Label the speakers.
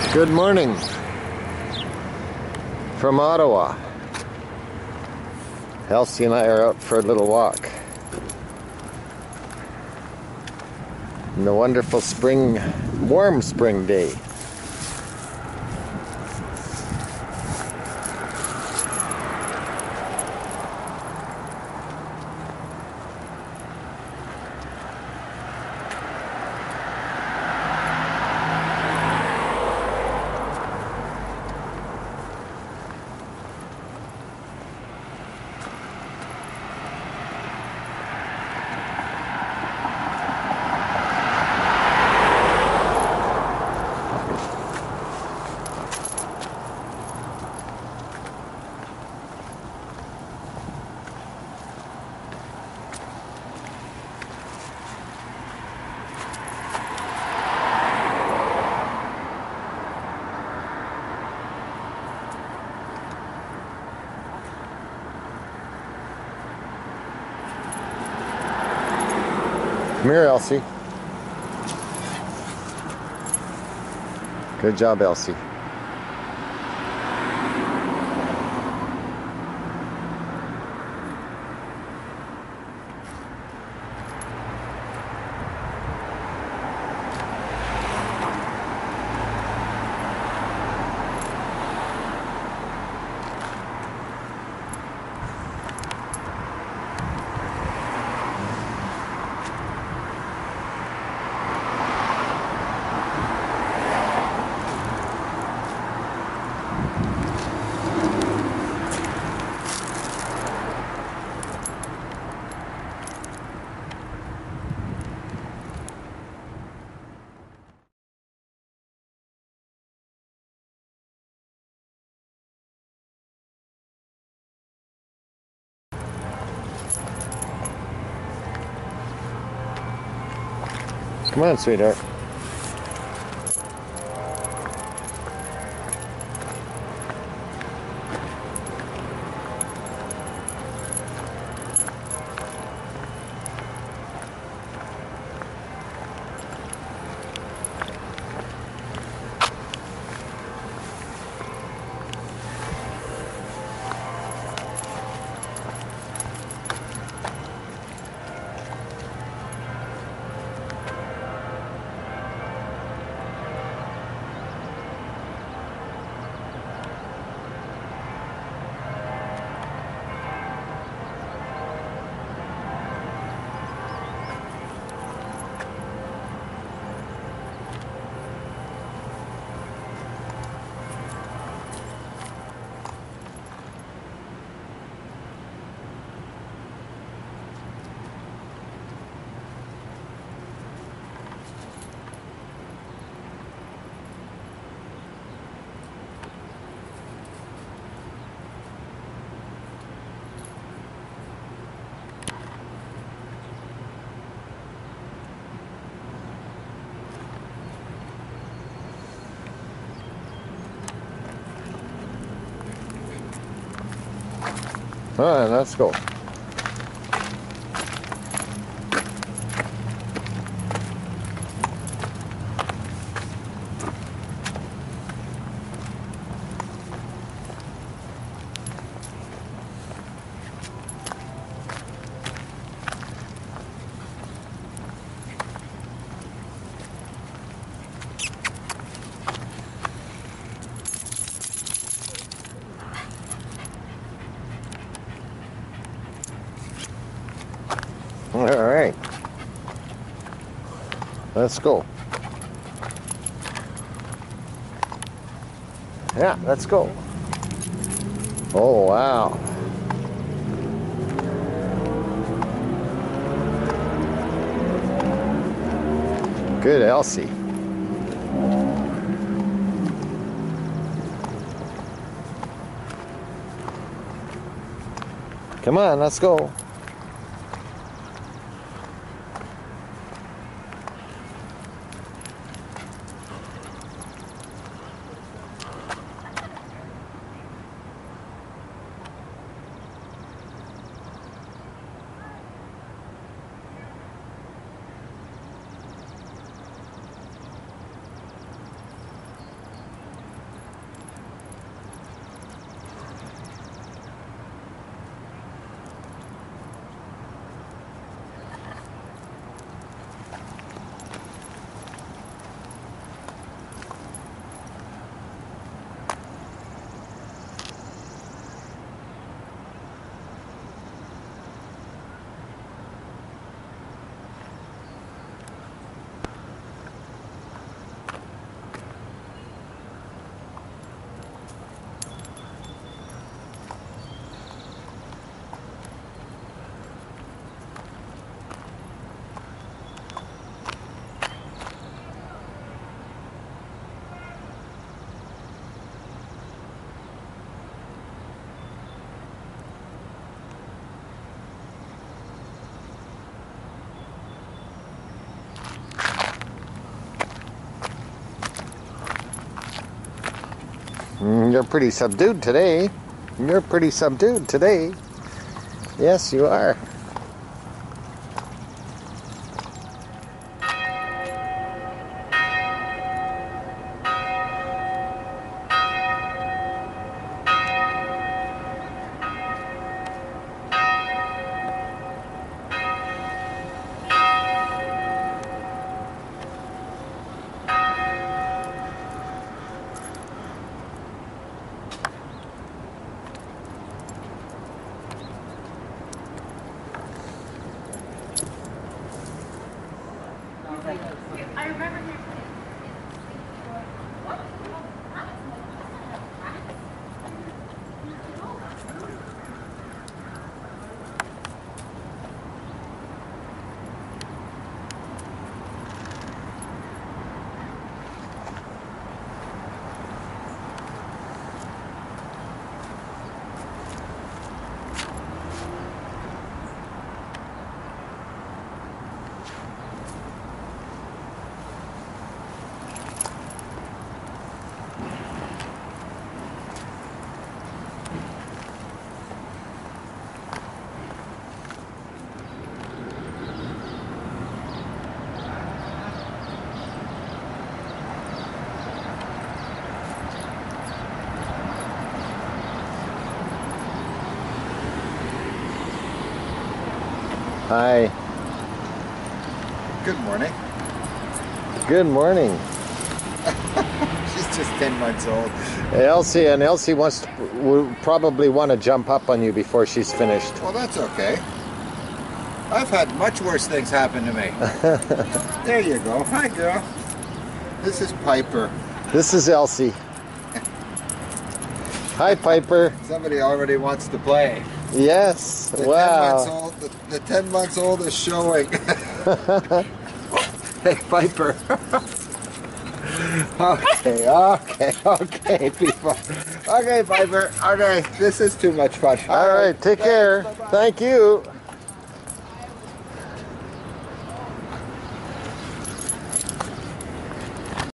Speaker 1: Good morning from Ottawa. Elsie and I are out for a little walk in the wonderful warm spring day. Come here, Elsie. Good job, Elsie. Come on, sweetheart. All right, let's go. All right, let's go. Yeah, let's go. Oh, wow. Good, Elsie. Come on, let's go. You're pretty subdued today. You're pretty subdued today. Yes, you are.
Speaker 2: I remember him.
Speaker 1: Hi.
Speaker 3: Good morning.
Speaker 1: Good morning.
Speaker 3: She's just 10 months old.
Speaker 1: Elsie will probably want to jump up on you before she's finished.
Speaker 3: Well, that's okay. I've had much worse things happen to me. There you go. Hi, girl. This is Piper.
Speaker 1: This is Elsie. Hi, Piper.
Speaker 3: Somebody already wants to play.
Speaker 1: Yes.
Speaker 3: The
Speaker 1: Wow.
Speaker 3: 10 months old, the 10 months old is showing. Hey, Piper. Okay, people. Okay, Piper. Okay, this is too much fun.
Speaker 1: All right. Take care.
Speaker 3: Bye-bye.
Speaker 1: Thank you.